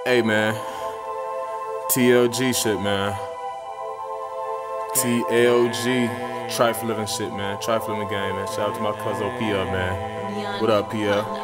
Hey man, TLG shit man. TLG, trifling and shit man. Trifling the game man. Shout out to my cousin PL man. What up PL?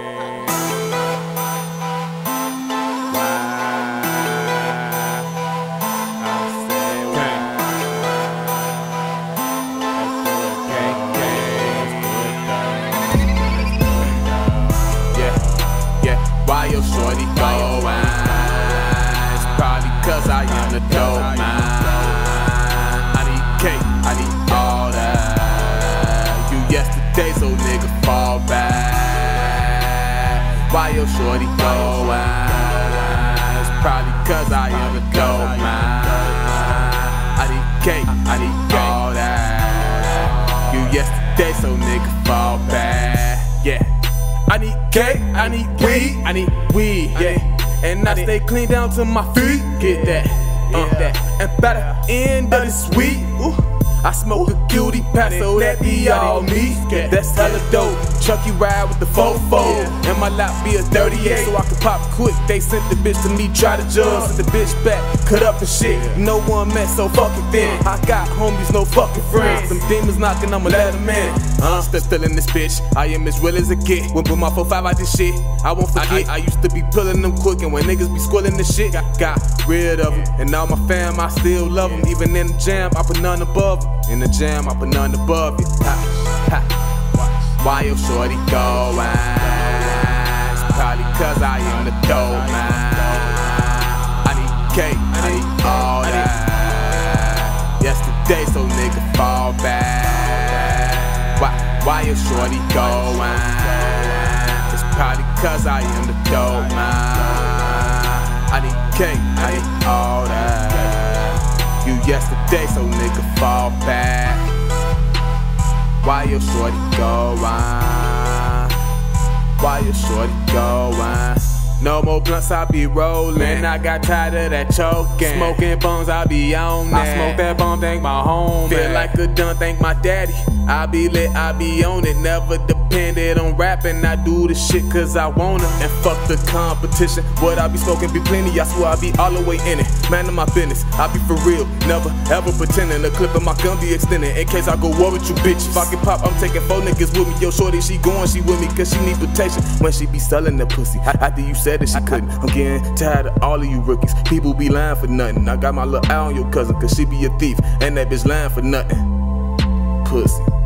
Why your shorty going? It's probably cause I am the dope man. I need cake, I need all that. You yesterday, so nigga fall back. Why your shorty going? It's probably cause I am the dope man. I need cake, I need all that. You yesterday, so nigga fall back. Yeah. I need cake, I need weed, yeah. And I stay clean down to my feet. Get that, and by the end of this week, I smoke a cutie pass, so that be all me. That's hella dope. Chucky ride with the fofo, and my lap be a 38, so I can pop quick. They sent the bitch to me, try to judge, sent the bitch back, cut up and shit. No one met, so fuck it then. I got homies, no fucking friends. Them demons knocking, I'ma let them in. Still in this bitch, I am as real as it get. When put my 4-5 out this shit, I won't forget. I used to be pulling them quick, and when niggas be squilling this shit, got rid of them. And all my fam, I still love them. Even in the jam, I put none above them. In the jam, I put none above you. Why your shorty going? It's probably cause I am the dope man. I need cake, I need all that. Yesterday, so nigga fall back. Why your shorty going? It's probably cause I am the dope man. I need cake, I need all that. You yesterday, so nigga fall back. Why your shorty going? Why your shorty going? No more blunts, I be rolling. I got tired of that choking. Smoking bones, I be on that. I smoke that bone, thank my home. Feel like a done, thank my daddy. I be lit, I be on it. Never depended on rapping. I do the shit cause I wanna. And fuck the competition. What I be smoking be plenty. I swear I be all the way in it. Man of my business, I be for real. Never ever pretending. The clip of my gun be extended in case I go war with you bitches. If I can pop, I'm taking 4 niggas with me. Yo shorty, she going, she with me cause she need protection. When she be selling the pussy, after you said that she couldn't. I'm getting tired of all of you rookies. People be lying for nothing. I got my little eye on your cousin cause she be a thief. And that bitch lying for nothing. Pussy.